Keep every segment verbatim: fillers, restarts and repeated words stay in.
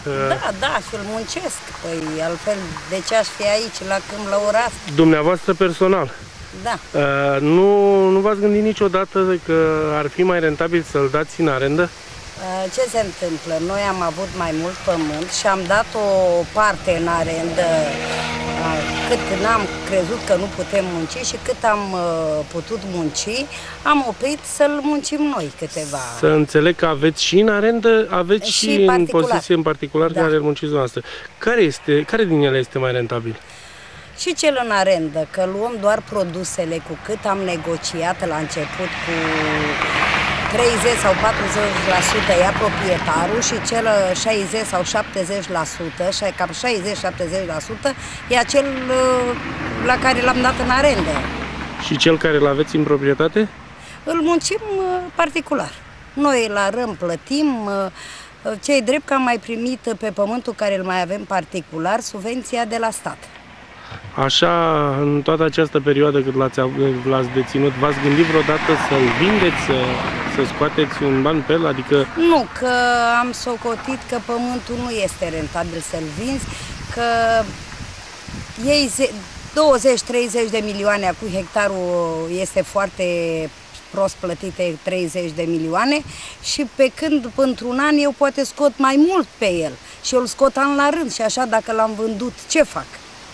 Da, da, și îl muncesc. Păi altfel, de ce aș fi aici la câmp la ora asta? Dumneavoastră personal. Da. Uh, nu nu v-ați gândit niciodată că ar fi mai rentabil să-l dați în arendă? Uh, ce se întâmplă? Noi am avut mai mult pământ și am dat o parte în arendă uh, cât n-am crezut că nu putem munci și cât am uh, putut munci, am oprit să-l muncim noi câteva. Să înțeleg că aveți și în arendă, aveți și, și în poziție în particular, da, care îl munciți dumneavoastră. Care, este, care din ele este mai rentabil? Și cel în arendă, că luăm doar produsele cu cât am negociat la început cu treizeci sau patruzeci la sută ia proprietarul și cel șaizeci sau șaptezeci la sută, cam șaizeci șaptezeci la sută e cel la care l-am dat în arendă. Și cel care îl aveți în proprietate? Îl muncim particular. Noi la rând plătim. Ce-i drept că am mai primit pe pământul care îl mai avem particular subvenția de la stat. Așa, în toată această perioadă cât l-ați deținut, v-ați gândit vreodată să-l vindeți, să, să scoateți un ban pe el? Adică... Nu, că am socotit că pământul nu este rentabil să-l vinzi, că ei douăzeci treizeci de milioane, acum hectarul este foarte prost plătite, treizeci de milioane, și pe când într-un an eu poate scot mai mult pe el și eu îl scot an la rând și așa dacă l-am vândut, ce fac?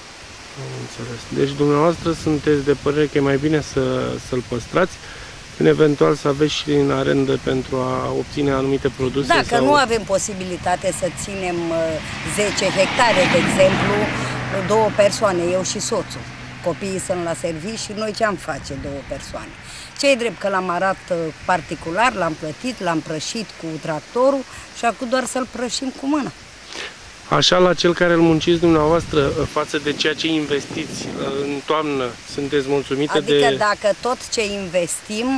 Am înțeles. Deci dumneavoastră sunteți de părere că e mai bine să, să-l păstrați, când eventual să aveți și în arendă pentru a obține anumite produse? Dacă sau... nu avem posibilitate să ținem zece hectare, de exemplu, două persoane, eu și soțul. Copiii sunt la serviciu și noi ce am face două persoane? Ce-i drept că l-am arat particular, l-am plătit, l-am prășit cu tractorul și acum doar să-l prășim cu mâna. Așa, la cel care îl munciți dumneavoastră, față de ceea ce investiți în toamnă, sunteți mulțumită? Adică de... Adică dacă tot ce investim,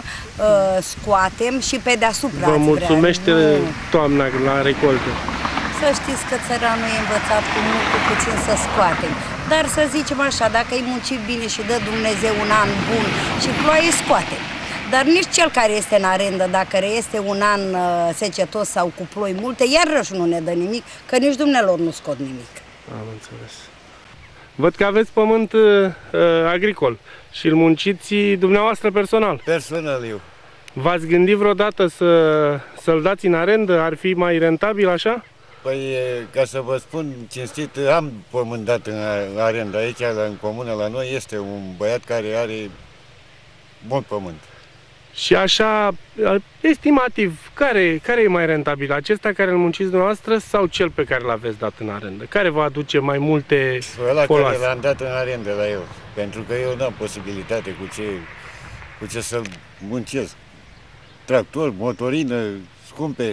scoatem și pe deasupra. Vă mulțumește vrea. Toamna la recoltă? Să știți că țăranul e învățat cu mult, cu puțin să scoatem. Dar să zicem așa, dacă îi muncim bine și dă Dumnezeu un an bun și ploaie, scoatem. Dar nici cel care este în arendă, dacă este un an uh, secetos sau cu ploi multe, iarăși nu ne dă nimic, că nici dumnealor nu scot nimic. Am înțeles. Văd că aveți pământ uh, agricol și îl munciți dumneavoastră personal. Personal eu. V-ați gândit vreodată să, să-l dați în arendă? Ar fi mai rentabil așa? Păi, ca să vă spun cinstit, am pământ dat în arendă. Aici, în comună, la noi, este un băiat care are mult pământ. Și așa, estimativ, care, care e mai rentabil? Acesta care îl munciți dumneavoastră sau cel pe care l-aveți dat în arendă? Care va aduce mai multe Ăla foloase? Care l-am dat în arendă la eu, pentru că eu n-am posibilitate cu ce, cu ce să-l muncesc. Tractor, motorină, scumpe.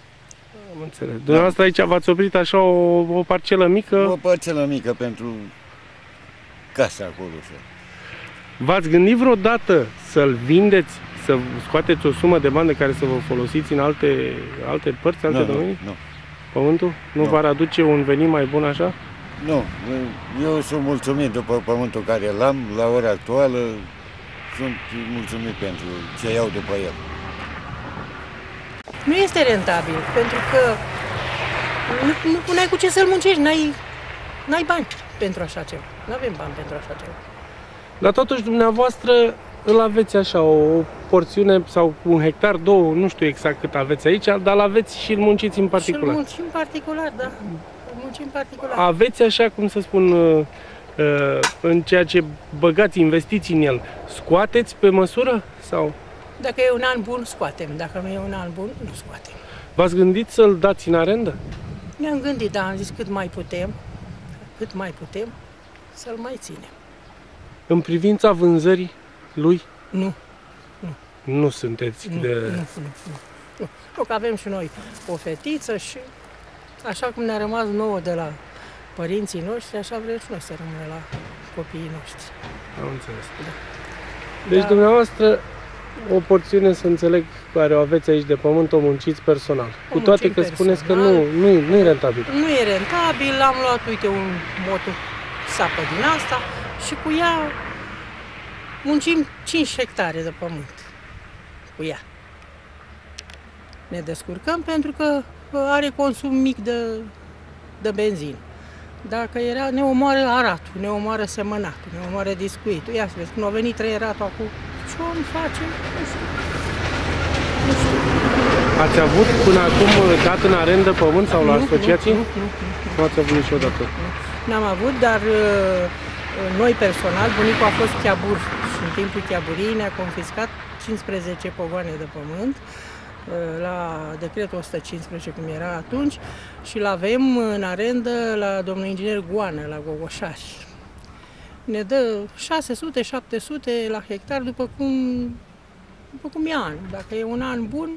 Am înțeles. Dumneavoastră aici v-ați oprit așa o, o parcelă mică? O parcelă mică pentru casa acolo. V-ați gândit vreodată să-l vindeți, să scoateți o sumă de bani de care să vă folosiți în alte, alte părți, alte nu, domenii? Nu, nu. Pământul? Nu, nu. V-ar aduce un venit mai bun așa? Nu. Eu sunt mulțumit după pământul care l-am la ora actuală. Sunt mulțumit pentru ce iau după el. Nu este rentabil, pentru că nu, nu ai cu ce să-l muncești, n-ai n-ai bani pentru așa ceva. Nu avem bani pentru așa ceva. Dar totuși dumneavoastră îl aveți așa, o porțiune sau un hectar, două, nu știu exact cât aveți aici, dar îl aveți și îl munciți în particular. Și îl muncim particular, da. Îl muncim particular. Aveți așa, cum să spun, în ceea ce băgați investiții în el, scoateți pe măsură sau? Dacă e un an bun, scoatem. Dacă nu e un an bun, nu scoatem. V-ați gândit să-l dați în arendă? Ne-am gândit, dar am zis cât mai putem, cât mai putem, să-l mai ținem. În privința vânzării lui? Nu. Nu, nu sunteți nu, de... Nu, nu, nu, nu. Nu, că avem și noi o fetiță și așa cum ne-a rămas nouă de la părinții noștri, așa vrem și noi să rămâne la copiii noștri. Am înțeles. Da. Deci, da. dumneavoastră, o porțiune, să înțeleg, care o aveți aici de pământ, o munciți personal. O Cu toate că personal. Spuneți că nu, nu, nu e rentabil. Nu e rentabil, am luat, uite, un moto sapă din asta și cu ea muncim cinci hectare de pământ. Cu ea. Ne descurcăm pentru că are consum mic de de benzină. Dacă era, ne omoară aratul, ne omoară semănatul, ne omoară discuitul. Ia să vezi, când a venit trei ratul acum, ce-o face? Nu știu. Nu știu. Ați avut până acum dat în arendă pământ sau la Nu, asociații? Nu, nu, nu, nu. Nu ați avut niciodată. N-am avut, dar noi personal, bunicul a fost chiabur și în timpul chiaburii ne-a confiscat cincisprezece pogoane de pământ la decretul o sută cincisprezece, cum era atunci, și l-avem în arendă la domnul inginer Goană, la Gogoșari. Ne dă șase sute șapte sute la hectar după cum, după cum e anul. Dacă e un an bun,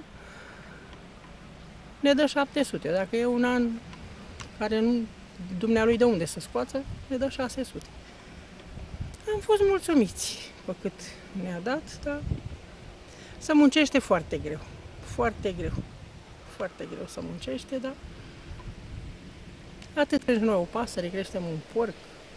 ne dă șapte sute. Dacă e un an care nu, dumnealui de unde să scoată, ne dă șase sute. Am fost mulțumiți pe cât ne-a dat, dar se muncește foarte greu. Foarte greu. Foarte greu să muncește, dar atât pentru noi o pasăre, creștem un porc.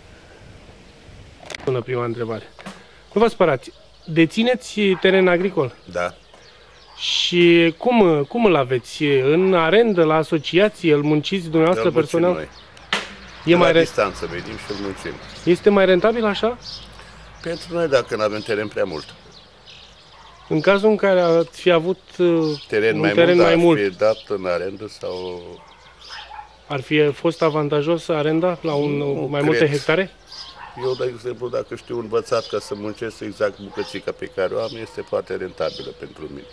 Până prima întrebare. Nu vă spărați, dețineți teren agricol? Da. Și cum, cum îl aveți? În arendă, la asociație, îl munciți dumneavoastră Îl personal? noi. E la mai re... distanță venim și îl muncim. Este mai rentabil așa? Pentru noi, dacă nu avem teren prea mult. În cazul în care ați fi avut Teren un mai teren mult, mai dar mult, fi dat în arendă sau... ar fi fost avantajos arenda la un, Nu mai cred. multe hectare? Eu, de exemplu, dacă știu învățat ca să muncesc exact bucățica pe care o am, este foarte rentabilă pentru mine.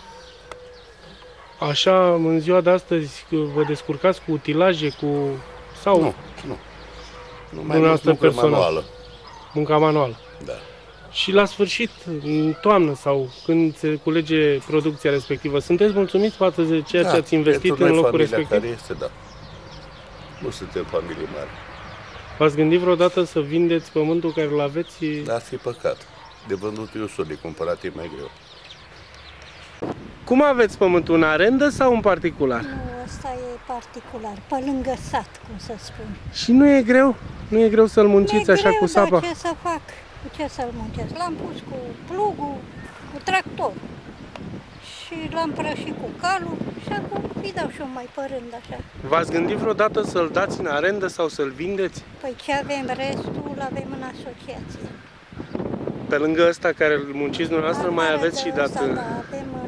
Așa, în ziua de astăzi, vă descurcați cu utilaje, cu... sau Nu, nu. Nu mai mult dumneavoastră muncă personal? manuală. Munca manuală. Da. Și la sfârșit, în toamnă sau când se culege producția respectivă, sunteți mulțumiți față de ceea Da, ce ați investit pentru în noi, locul familia respectiv? care este, da. Nu suntem familie mare. V-ați gândit vreodată să vindeți pământul care îl aveți? Dar ar fi păcat. De vândut e ușor, de cumpărat e mai greu. Cum aveți pământul, în arendă sau în particular? Nu, ăsta e particular, pe lângă sat, cum să spun. Și nu e greu? Nu e greu să-l munciți E așa greu, cu sapa? dar ce să fac? Cu ce să-l muncesc? L-am pus cu plugul, cu tractor. Și l-am prășit cu calul și acum îi dau și eu mai părând așa. V-ați gândit vreodată să-l dați în arendă sau să-l vindeți? Păi ce avem restul, îl avem în asociație. Pe lângă ăsta care îl munciți dumneavoastră, mai Afară aveți de și dat... ăsta, da, avem în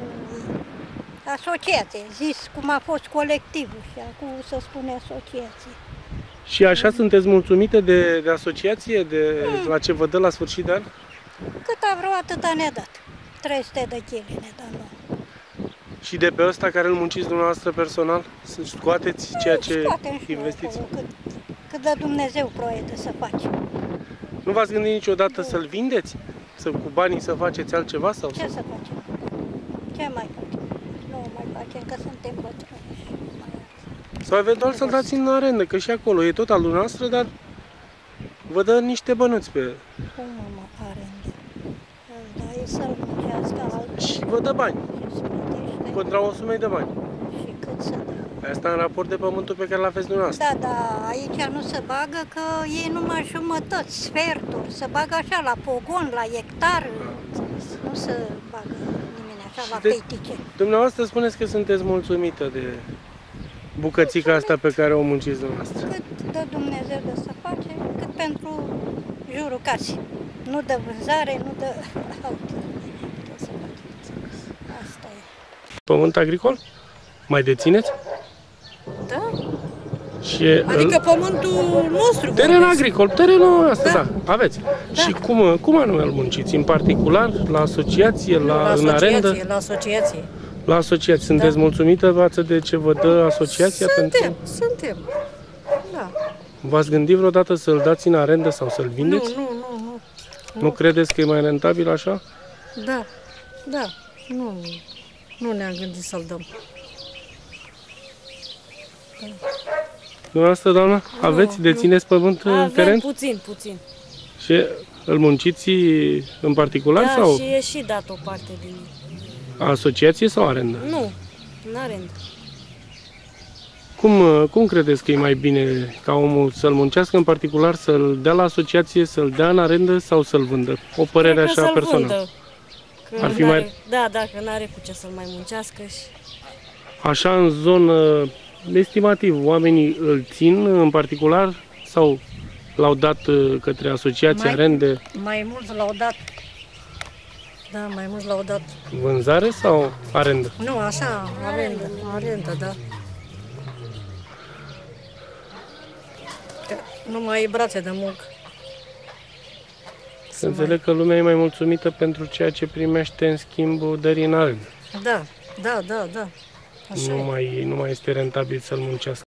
asociație, zis cum a fost colectivul și acum să spune asociație. Și așa sunteți mulțumite de, de asociație, de mm. la ce vă dă la sfârșit de an? Cât a vrut, atâta ne-a dat. trei sute de chile ne-a dat nouă. Și de pe ăsta care îl munciți dumneavoastră personal? Să scoateți ceea ce Scoatem și investiți? acolo, cât, cât dă Dumnezeu proiete să facem. Nu v-ați gândit niciodată să-l vindeți? Să cu banii să faceți altceva? Sau Ce să facem? Ce mai facem? Nu mai facem, că suntem bătrâni și nu mai are. Sau eventual să-l dați în arendă, că și acolo e tot al dumneavoastră, dar vă dă niște bănuți pe... Cum mă arende? Îl dai să-l muncească altul Și vă dă bani, și îți plătește. contra o sumă de bani. Și cât să dă? Asta în raport de pământul pe care l-aveți dumneavoastră. Da, da, aici nu se bagă că ei numai jumătăți, sferturi, se bagă așa la pogon, la hectar, nu se bagă nimeni așa la de- peitice. Dumneavoastră spuneți că sunteți mulțumită de bucățica asta pe care o munciți dumneavoastră. Cât dă Dumnezeu de să face, cât pentru jurul casei. Nu dă vânzare, nu dă altceva. Ce să facem? Asta e. Pământ agricol? Mai dețineți? Da? Și Adică pământul nostru. teren vorbesc. agricol, terenul ăsta, da, Da. aveți. Și cum, cum anume îl munciți? În particular, la asociație, la, La în arendă? asociație, la asociație. La asociație. Sunteți mulțumită față de ce vă dă asociația? Suntem, Pentru... suntem. Da. V-ați gândit vreodată să-l dați în arendă sau să-l vindeți? Nu, nu, nu, nu. Nu credeți că e mai rentabil așa? Da, da. Nu, nu ne-am gândit să-l dăm. Dumneavoastră, doamna, aveți, dețineți pământ în Avem teren? puțin, puțin. Și îl munciți în particular Da, sau și e și dat o parte din asociație sau arendă? Nu, în arendă. Cum, cum credeți că e mai bine ca omul să-l muncească în particular, să-l dea la asociație, să-l dea în arendă sau să-l vândă? O părere Cred că așa să-l personală. vândă, că Ar fi n-are- mai- Da, dacă n-are cu ce să-l mai muncească și... Așa în zonă estimativ, oamenii îl țin în particular sau l-au dat către asociații, Mai- arende, Mai mulți l-au dat. Da, mai mulți l-au dat. vânzare sau arendă? Nu, așa, arendă, arendă, da. Că nu mai e brațe de muncă. Să înțeleg că lumea e mai mulțumită pentru ceea ce primește în schimb dării în arendă. Da, da, da, da. Așa Nu e. mai, nu mai este rentabil să-l muncească.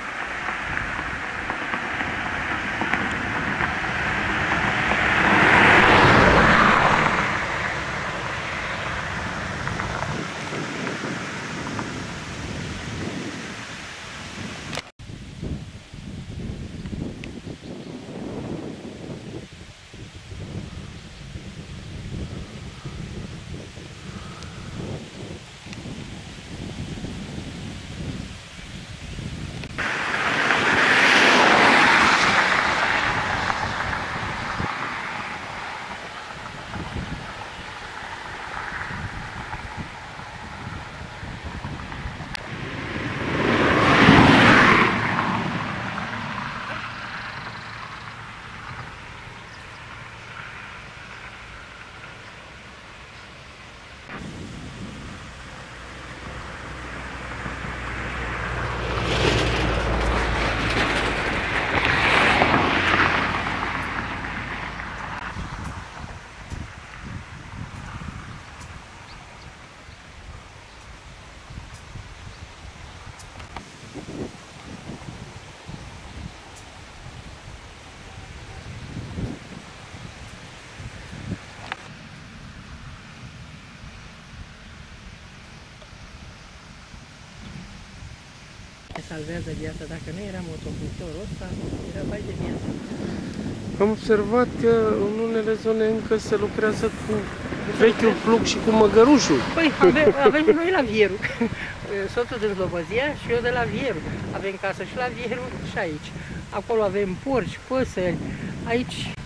Salvează viața. Dacă nu era motocultorul ăsta, era bai de viață. Am observat că în unele zone încă se lucrează cu vechiul plug și cu măgărușul. Păi, avem, avem și noi la Vieru. Soțul din Slobozia și eu de la Vieru. Avem casă și la Vieru și aici. Acolo avem porci, păsări. Aici